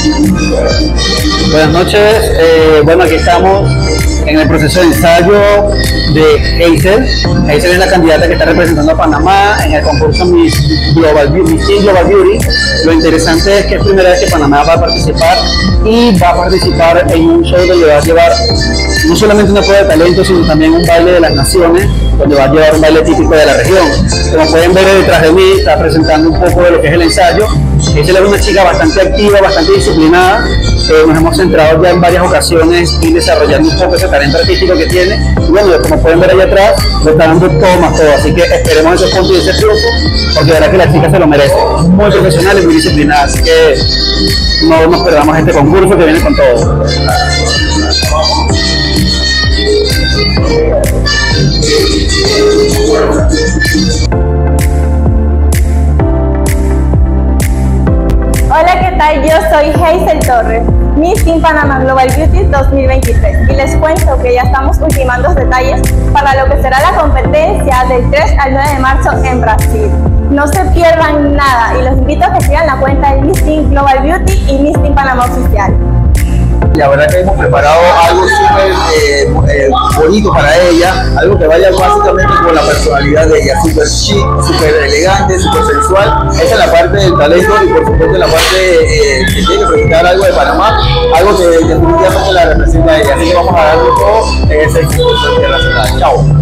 Buenas noches, bueno, aquí estamos en el proceso de ensayo de Hazel. Hazel es la candidata que está representando a Panamá en el concurso Miss Teen Global Beauty. Lo interesante es que es primera vez que Panamá va a participar y va a participar en un show donde va a llevar no solamente una prueba de talento, sino también un baile de las naciones, donde va a llevar un baile típico de la región. Como pueden ver detrás de mí, está presentando un poco de lo que es el ensayo. Hazel es una chica bastante activa, bastante disciplinada. Nos hemos centrado ya en varias ocasiones en desarrollando un poco ese talento artístico que tiene. Y bueno, como pueden ver allá atrás, lo está dando todo más todo. Así que esperemos ese punto y ese triunfo, porque de verdad que la chica se lo merece. Muy profesional y muy disciplinada. Así que no nos perdamos este concurso que viene con todo. Hola, ¿qué tal? Yo soy Hazel Torres, Miss Teen Panamá Global Beauty 2023, y les cuento que ya estamos ultimando los detalles para lo que será la competencia del 3 al 9 de marzo en Brasil. No se pierdan nada y los invito a que sigan la cuenta de Miss Teen Global Beauty y Miss Teen Panamá Oficial. La verdad que hemos preparado algo súper bonito para ella, algo que vaya básicamente con la personalidad de ella, súper chic, súper elegante, súper sensual. Esa es la parte del talento y por supuesto la parte que tiene que presentar algo de Panamá, algo que definitivamente la representa a ella. Así que vamos a darle todo en ese concurso internacional. Chao.